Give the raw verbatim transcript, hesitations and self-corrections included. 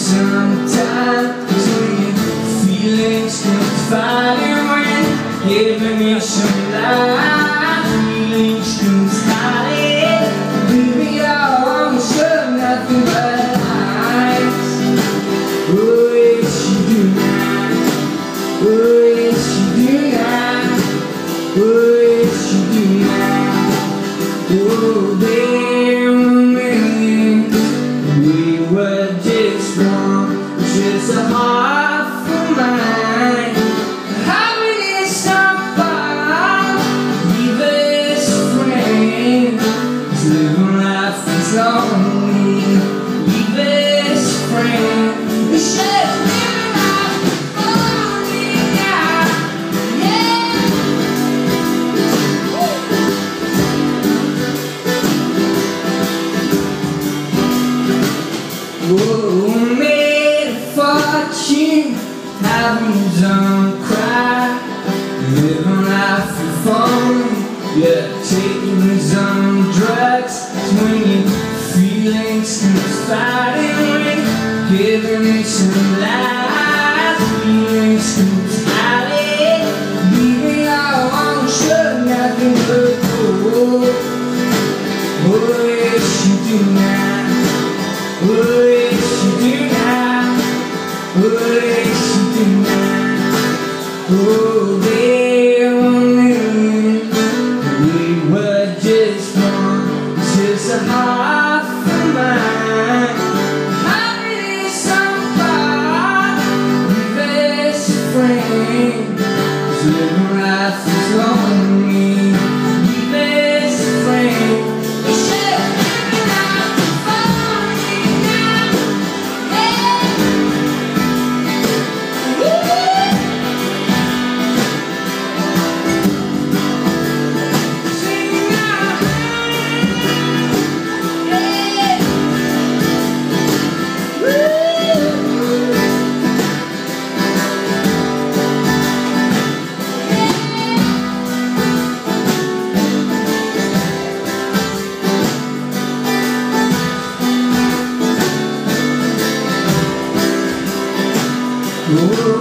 sometimes when your feelings confiding when giving me some life, feelings confiding. Baby, I want sure nothing but lies. Oh yes you do now. Oh yes you do now. Oh yes you do now. Oh damn man, we were just wrong, just a heart for mine. Happiness not far, be best friend. Living life is lonely, be best friend. It's just living life is lonely, yeah, yeah. Whoa, made a fortune, having don't cry, living life for fun, yeah, taking some drugs when your feelings confiding when giving me some lies, feelings confiding. Baby, I want sure nothing but oh, oh yes you do now. Oh yes you do now. Oh yes you do now. Oh damn man, we were just wrong, just a heart for mine. Happiness on fire, be best friend. Living life is lonely, be best friend. It's just living life for lonely now, yeah. Woo! Sing now, yeah. Woo! Oh